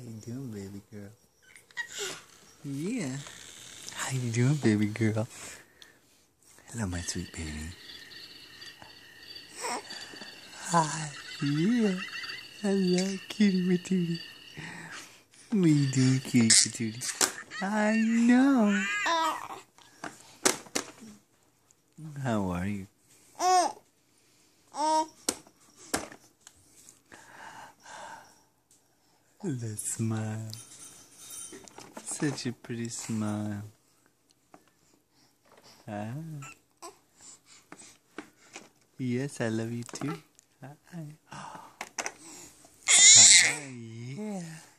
you doing, baby girl? Yeah. How you doing, baby girl? Hello, my sweet baby. Hi. Yeah. Hello, kitty patootie. What are you doing, kitty patootie? I know. How are you? Let's smile. Such a pretty smile. Ah. Yes, I love you too. Hi. Hi. Yeah.